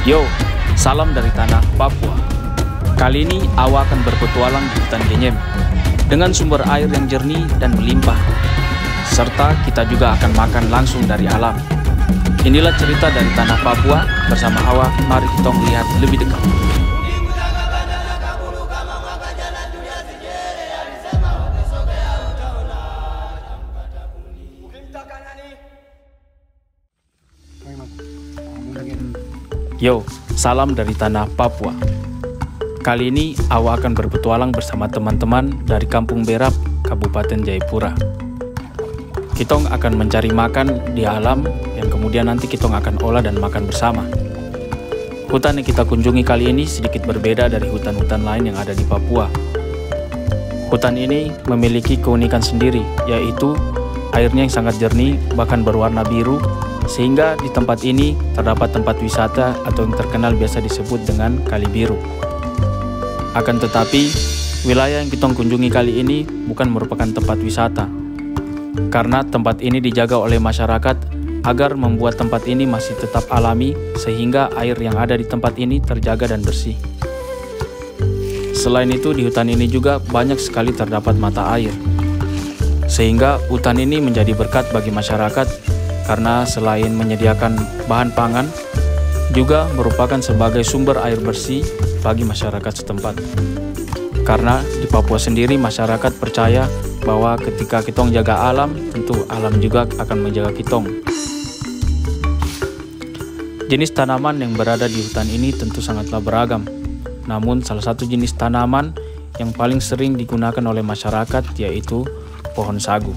Yo, salam dari tanah Papua. Kali ini Awa akan berpetualang di hutan Genyem dengan sumber air yang jernih dan melimpah. Serta kita juga akan makan langsung dari alam. Inilah cerita dari tanah Papua bersama Awa. Mari kita lihat lebih dekat. Yo, salam dari tanah Papua. Kali ini Awa akan berpetualang bersama teman-teman dari Kampung Berap, Kabupaten Jayapura. Kitong akan mencari makan di alam yang kemudian nanti kitong akan olah dan makan bersama. Hutan yang kita kunjungi kali ini sedikit berbeda dari hutan-hutan lain yang ada di Papua. Hutan ini memiliki keunikan sendiri, yaitu airnya yang sangat jernih, bahkan berwarna biru, sehingga di tempat ini terdapat tempat wisata atau yang terkenal biasa disebut dengan Kali Biru. Akan tetapi, wilayah yang kita kunjungi kali ini bukan merupakan tempat wisata, karena tempat ini dijaga oleh masyarakat agar membuat tempat ini masih tetap alami, sehingga air yang ada di tempat ini terjaga dan bersih. Selain itu, di hutan ini juga banyak sekali terdapat mata air, sehingga hutan ini menjadi berkat bagi masyarakat karena selain menyediakan bahan pangan, juga merupakan sebagai sumber air bersih bagi masyarakat setempat. Karena di Papua sendiri masyarakat percaya bahwa ketika kitong jaga alam, tentu alam juga akan menjaga kitong. Jenis tanaman yang berada di hutan ini tentu sangatlah beragam. Namun salah satu jenis tanaman yang paling sering digunakan oleh masyarakat yaitu pohon sagu.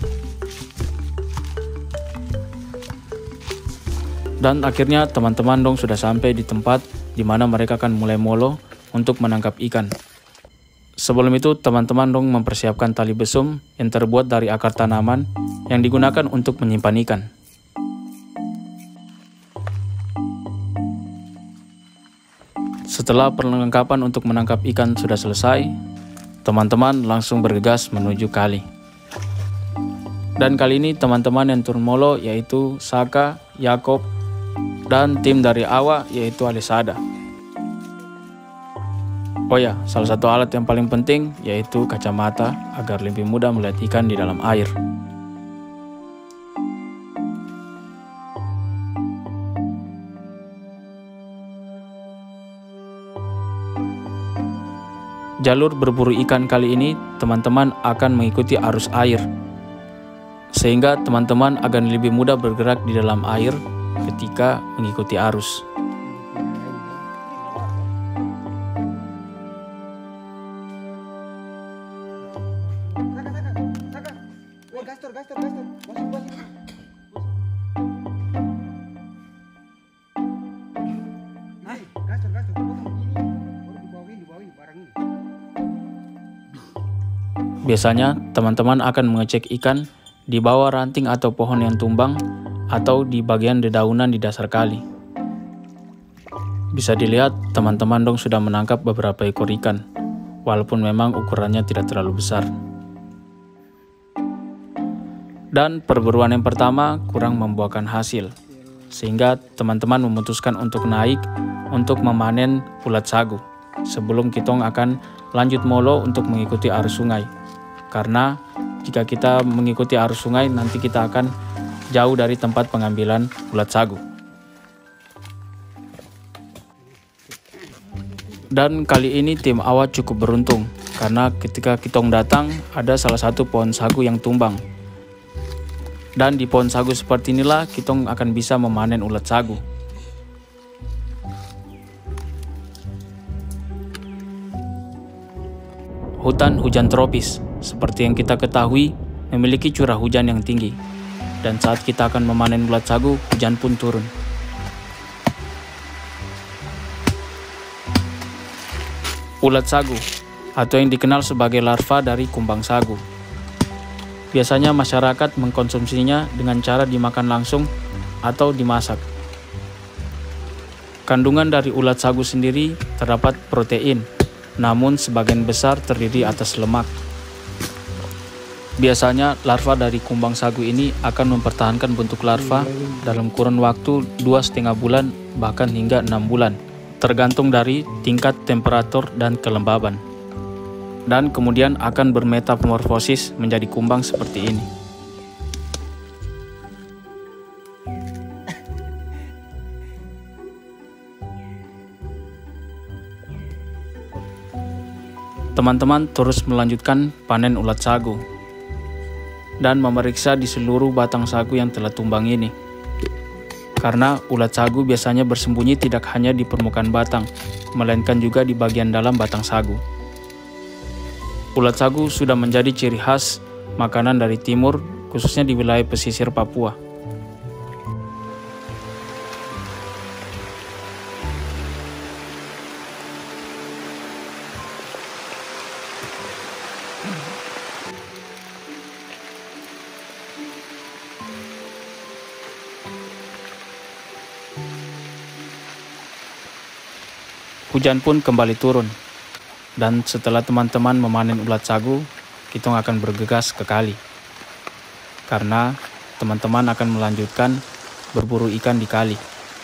Dan akhirnya teman-teman dong sudah sampai di tempat di mana mereka akan mulai molo untuk menangkap ikan. Sebelum itu teman-teman dong mempersiapkan tali besum yang terbuat dari akar tanaman yang digunakan untuk menyimpan ikan. Setelah perlengkapan untuk menangkap ikan sudah selesai, teman-teman langsung bergegas menuju kali. Dan kali ini teman-teman yang turun molo yaitu Saka, Yakob, dan tim dari Awa yaitu Alisada. Oh ya, salah satu alat yang paling penting yaitu kacamata agar lebih mudah melihat ikan di dalam air. Jalur berburu ikan kali ini teman-teman akan mengikuti arus air, sehingga teman-teman akan lebih mudah bergerak di dalam air ketika mengikuti arus. Biasanya teman-teman akan mengecek ikan di bawah ranting atau pohon yang tumbang atau di bagian dedaunan di dasar kali. Bisa dilihat teman-teman dong sudah menangkap beberapa ekor ikan, walaupun memang ukurannya tidak terlalu besar. Dan perburuan yang pertama kurang membuahkan hasil, sehingga teman-teman memutuskan untuk naik untuk memanen ulat sagu sebelum kitong akan lanjut molo untuk mengikuti arus sungai. Karena jika kita mengikuti arus sungai, nanti kita akan jauh dari tempat pengambilan ulat sagu. Dan kali ini tim Awa cukup beruntung, karena ketika kitong datang, ada salah satu pohon sagu yang tumbang. Dan di pohon sagu seperti inilah kitong akan bisa memanen ulat sagu. Hutan hujan tropis, seperti yang kita ketahui, memiliki curah hujan yang tinggi. Dan saat kita akan memanen ulat sagu, hujan pun turun. Ulat sagu, atau yang dikenal sebagai larva dari kumbang sagu. Biasanya masyarakat mengkonsumsinya dengan cara dimakan langsung atau dimasak. Kandungan dari ulat sagu sendiri terdapat protein, namun sebagian besar terdiri atas lemak. Biasanya larva dari kumbang sagu ini akan mempertahankan bentuk larva dalam kurun waktu 2,5 bulan bahkan hingga 6 bulan, tergantung dari tingkat temperatur dan kelembaban. Dan kemudian akan bermetamorfosis menjadi kumbang seperti ini. Teman-teman terus melanjutkan panen ulat sagu dan memeriksa di seluruh batang sagu yang telah tumbang ini. Karena ulat sagu biasanya bersembunyi tidak hanya di permukaan batang, melainkan juga di bagian dalam batang sagu. Ulat sagu sudah menjadi ciri khas makanan dari timur, khususnya di wilayah pesisir Papua. Hujan pun kembali turun, dan setelah teman-teman memanen ulat sagu, kita akan bergegas ke kali. Karena teman-teman akan melanjutkan berburu ikan di kali.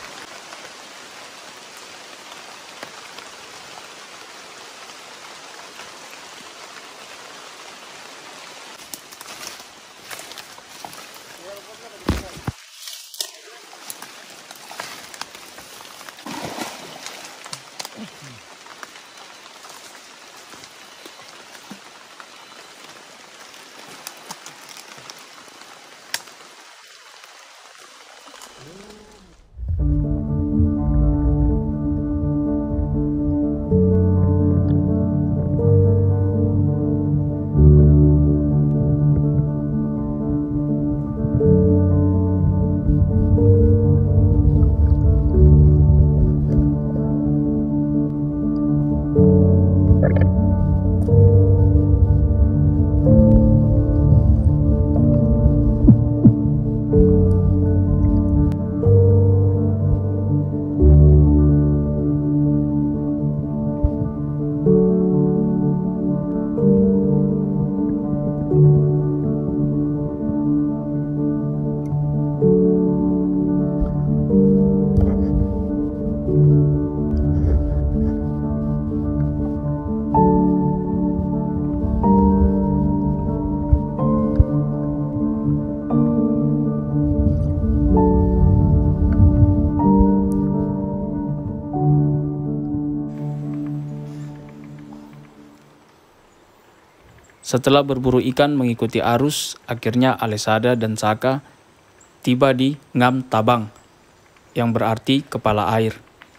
Setelah berburu ikan mengikuti arus, akhirnya Alesada dan Saka tiba di Ngam Tabang, yang berarti kepala air.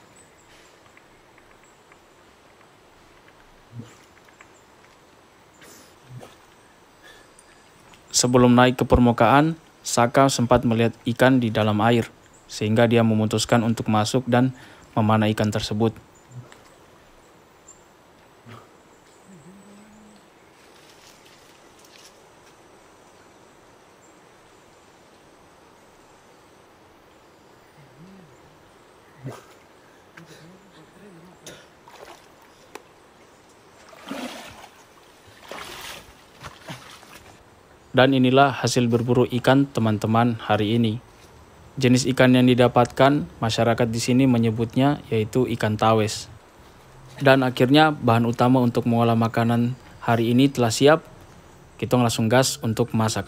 Sebelum naik ke permukaan, Saka sempat melihat ikan di dalam air, sehingga dia memutuskan untuk masuk dan memanah ikan tersebut. Dan inilah hasil berburu ikan teman-teman hari ini. Jenis ikan yang didapatkan, masyarakat di sini menyebutnya yaitu ikan tawes. Dan akhirnya bahan utama untuk mengolah makanan hari ini telah siap. Kita langsung gas untuk masak.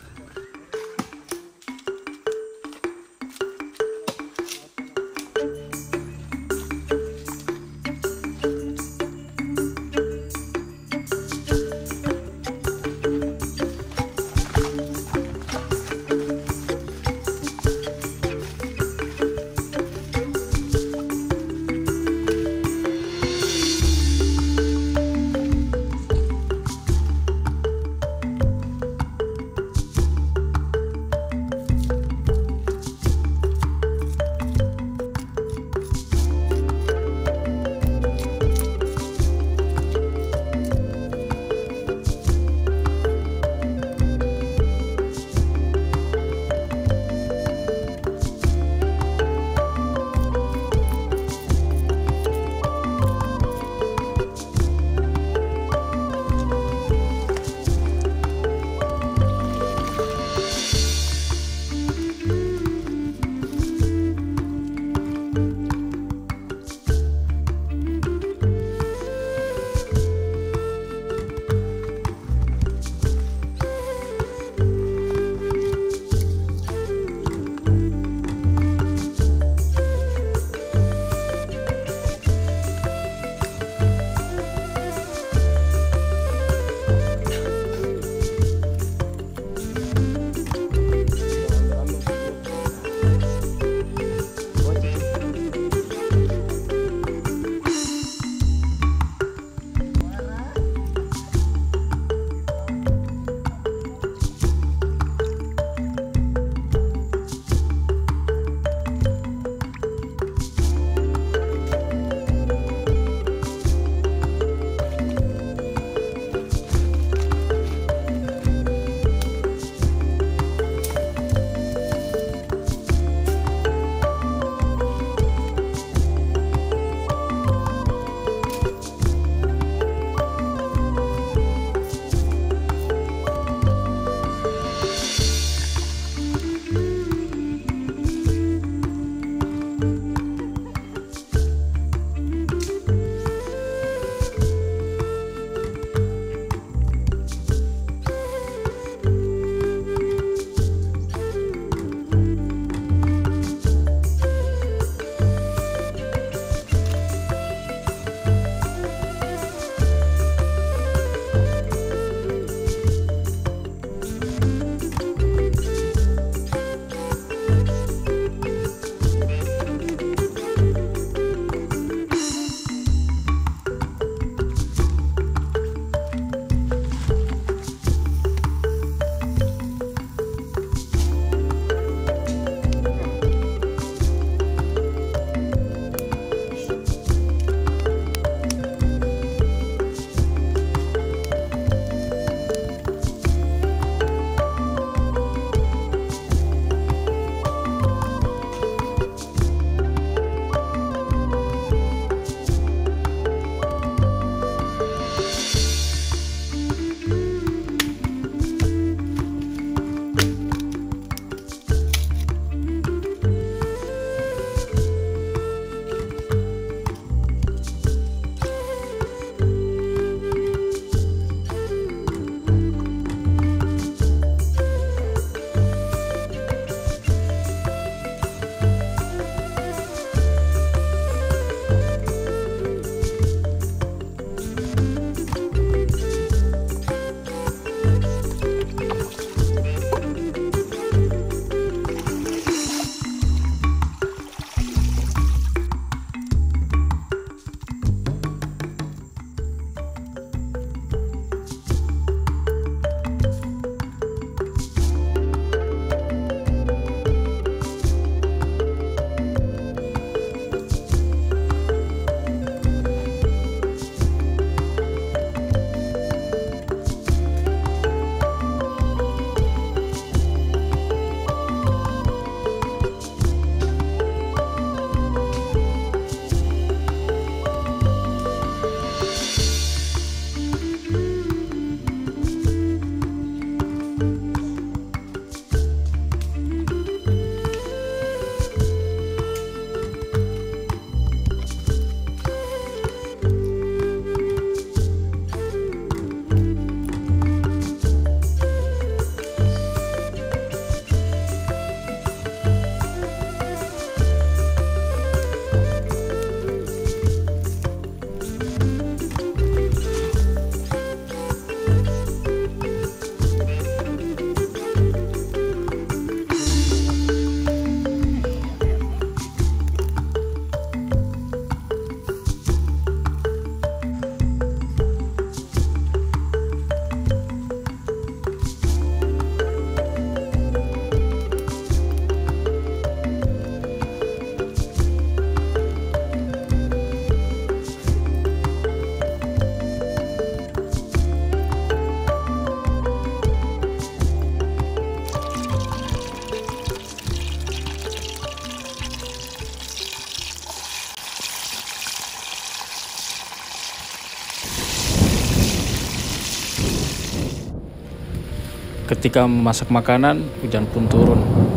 Ketika memasak makanan, hujan pun turun.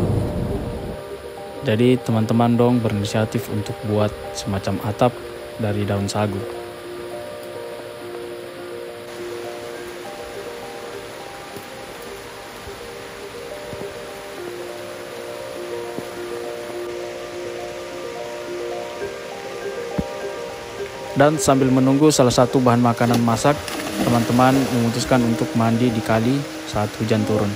Jadi teman-teman dong berinisiatif untuk buat semacam atap dari daun sagu. Dan sambil menunggu salah satu bahan makanan masak, teman-teman memutuskan untuk mandi di kali saat hujan turun.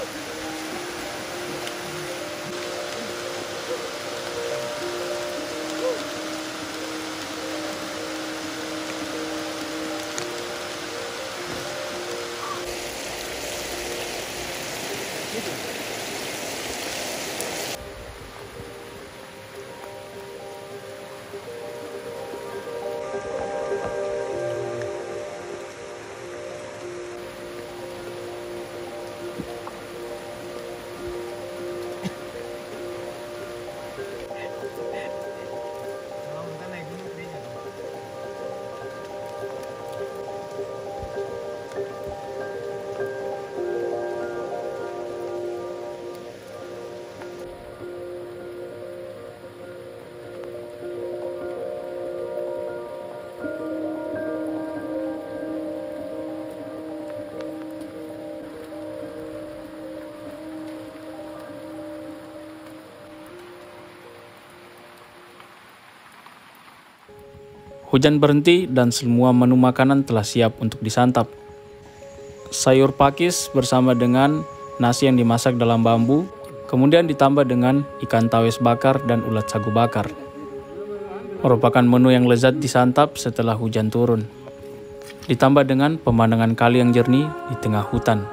Hujan berhenti dan semua menu makanan telah siap untuk disantap. Sayur pakis bersama dengan nasi yang dimasak dalam bambu, kemudian ditambah dengan ikan tawes bakar dan ulat sagu bakar. Merupakan menu yang lezat disantap setelah hujan turun. Ditambah dengan pemandangan kali yang jernih di tengah hutan.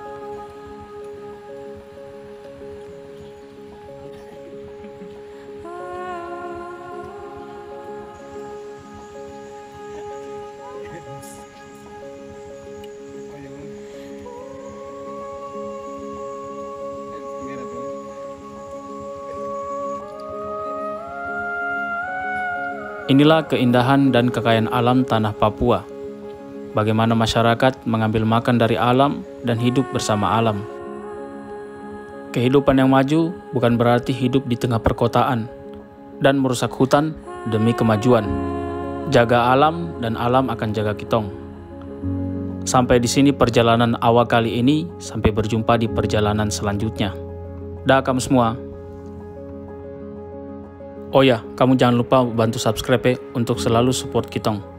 Inilah keindahan dan kekayaan alam tanah Papua. Bagaimana masyarakat mengambil makan dari alam dan hidup bersama alam. Kehidupan yang maju bukan berarti hidup di tengah perkotaan dan merusak hutan demi kemajuan. Jaga alam dan alam akan jaga kitong. Sampai di sini perjalanan awal kali ini, sampai berjumpa di perjalanan selanjutnya. Dah kamu semua. Oh ya, kamu jangan lupa bantu subscribe ya, untuk selalu support kitong.